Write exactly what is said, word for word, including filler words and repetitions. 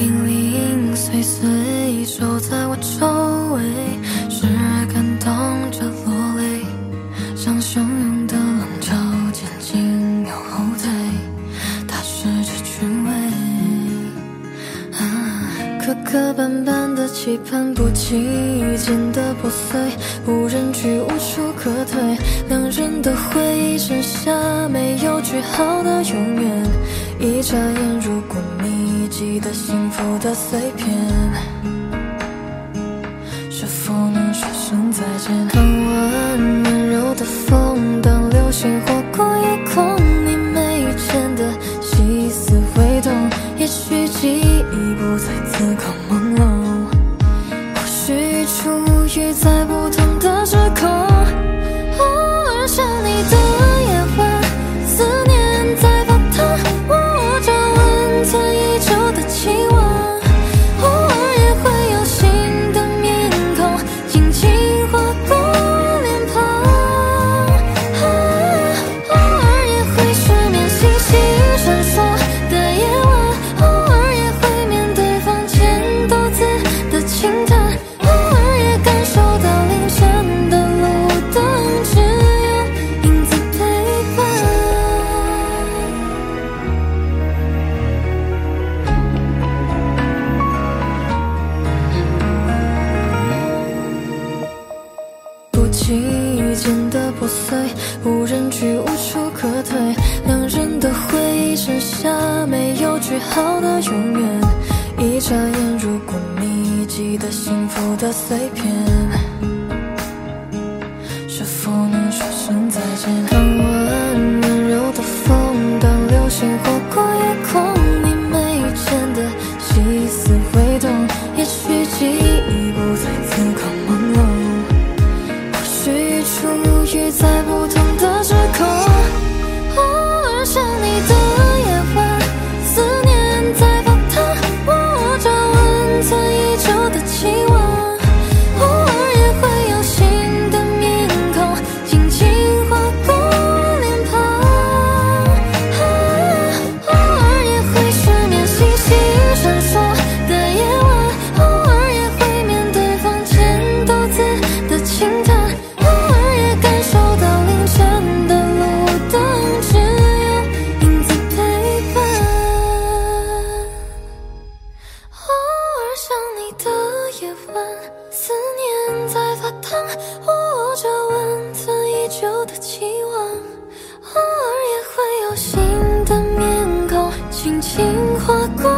零零碎碎守在我周围，时而感动着落泪，像汹涌的浪潮渐进又后退，它试着去味。磕磕绊绊的期盼，不经意间的破碎，无人居无处可退，两人的回忆剩下没有句号的永远，一眨眼，如果你记得幸福的碎片，是否能说声再见？傍晚温柔的风，当流星划过夜空，你没遇见的细丝微动，也许记忆不在此刻朦胧，或许处于在不同的时空。偶尔想你的夜晚，思念在发烫，握着温存已久的期望，偶尔也会有新的面孔轻轻划过脸庞，啊，偶尔也会失眠，星星闪烁的夜晚，偶尔也会面对房间独自的轻叹，偶尔也感受到凌晨的路灯只有影子陪伴。不经意间的破碎，无人居无处可退，两人的回忆剩下没有句号的永远，一眨眼，如果你记得幸福的碎片，是否能说声再见？傍晚温柔的风，当流星划过夜空，你没遇见的细丝微动，也许记忆不在此刻朦胧，或许处于在不同的时空。偶尔想你的夜晚，思念在发烫，握着温存已久的期望，偶尔也会有新的面孔轻轻划过脸庞，啊，偶尔也会失眠，星星闪烁的夜晚，偶尔也会面对房间独自的轻叹，偶尔也感受到凌晨的路灯只有影子陪伴。偶尔想你的夜晚，思念在发烫，握着温存已久的期望，偶尔也会有新的面孔轻轻划过